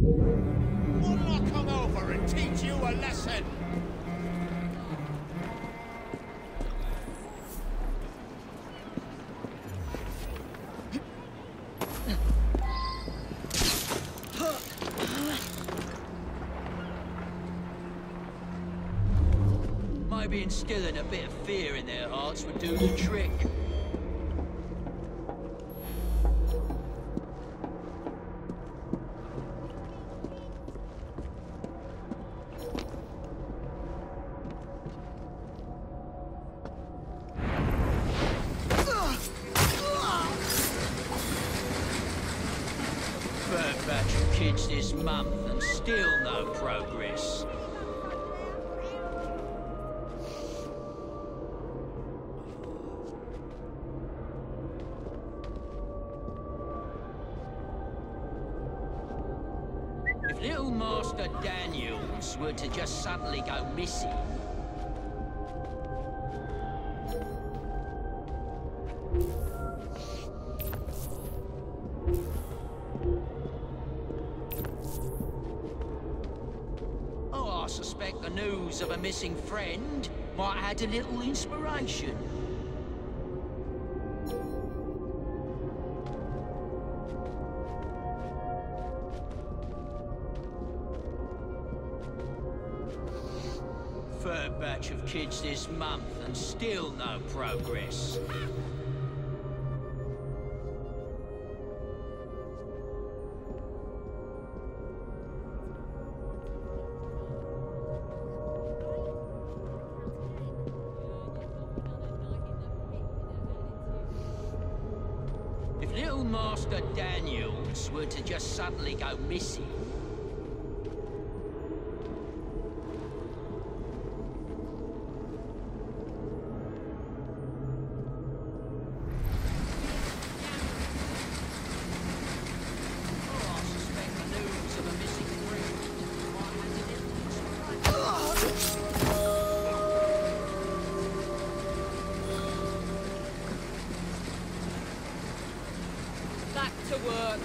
Wouldn't I come over and teach you a lesson? Maybe instilling a bit of fear in their hearts would do the trick. Third batch of kids this month and still no progress. If little Master Daniels were to just suddenly go missing... Oh, I suspect the news of a missing friend might add a little inspiration. Third batch of kids this month and still no progress. If little Master Daniels were to just suddenly go missing... Back to work.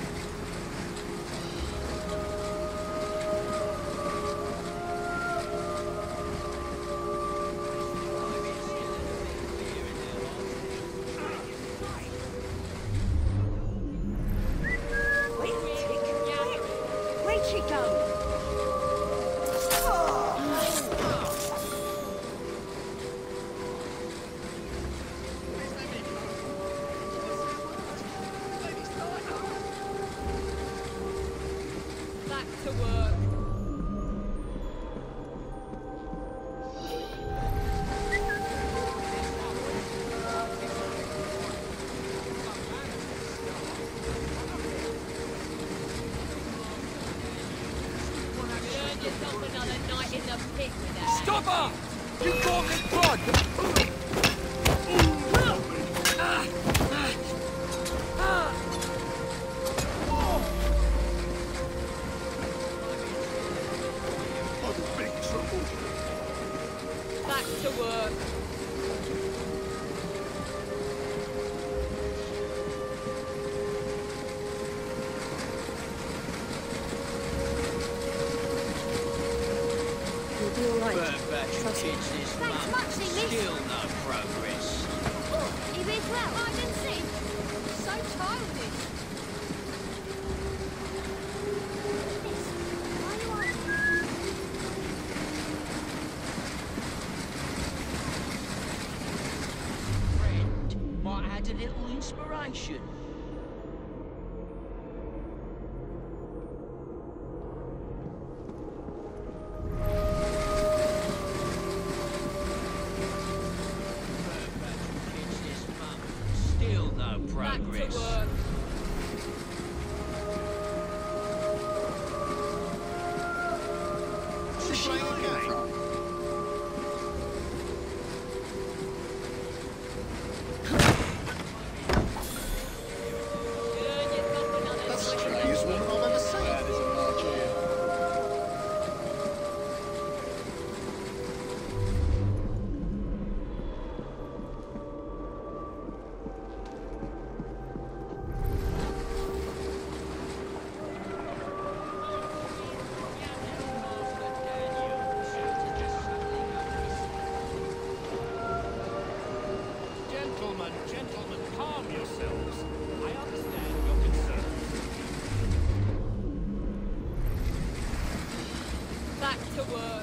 Where'd she go? Back to work. Earn yourself another night in the pit with that. Stop her! You caught me blood! Back to work. You'll be all right. Third batch of Trust me. kids this Thanks month much, and English. still no progress. Oh, he is well. I didn't see. So childish. Why are you asking? Friend might add a little inspiration. Third batch of kids this month, still no Back to progress. work. She's playing a game. Earn yourself another That's the night in the strangest woman I've ever seen. That is a large ear. Back to work.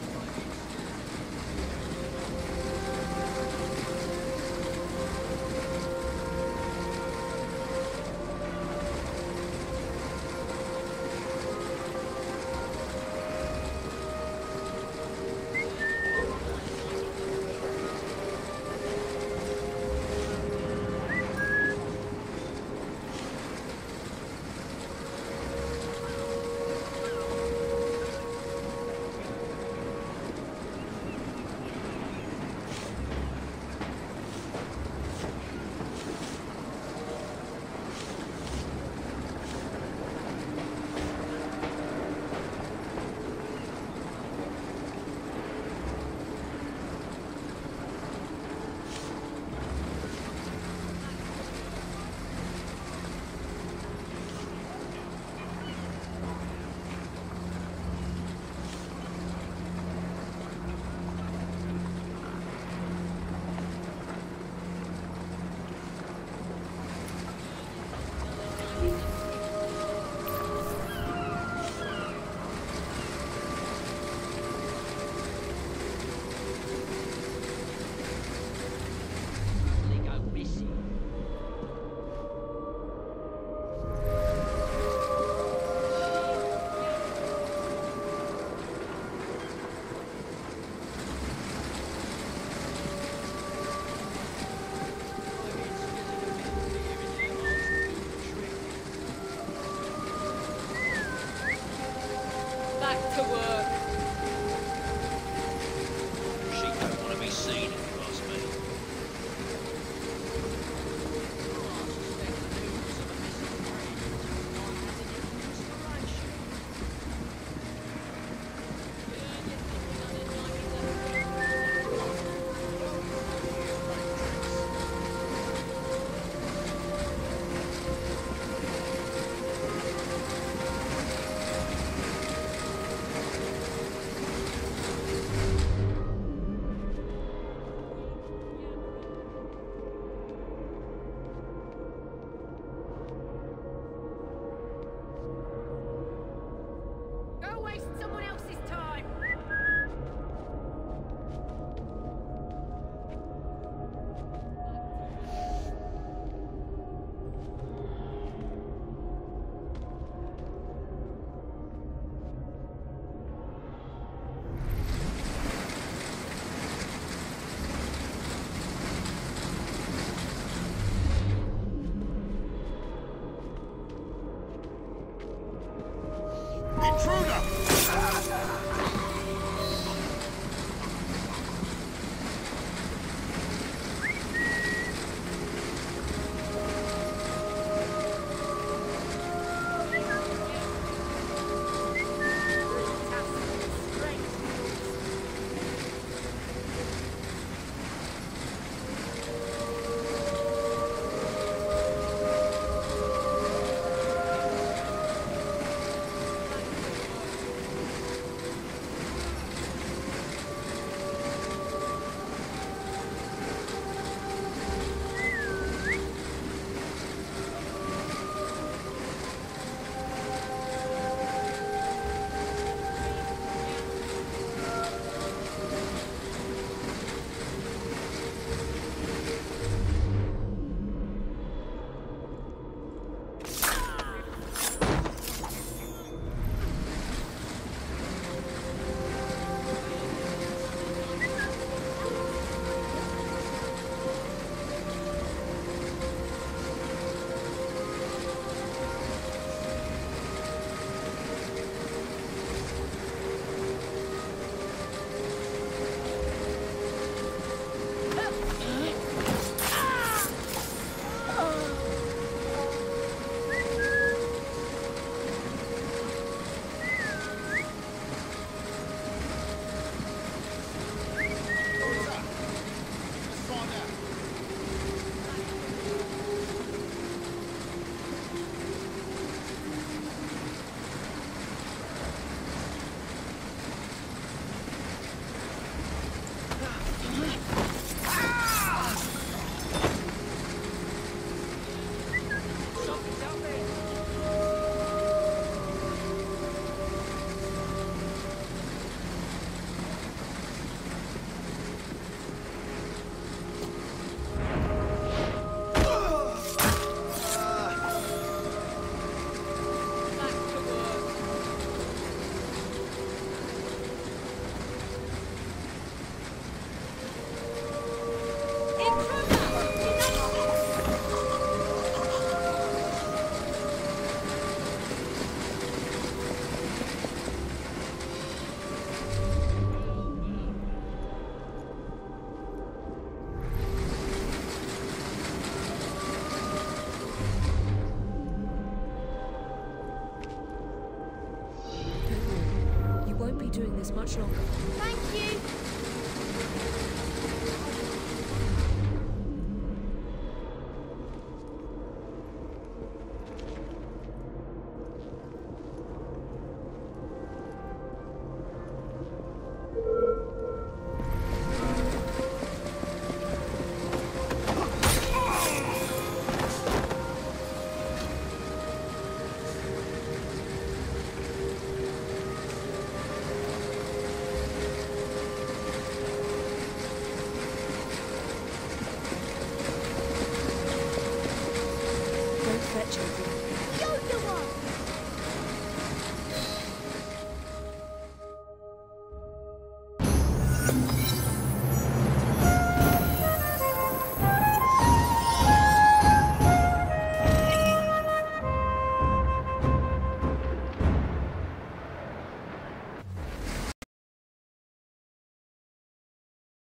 much longer. Thank you.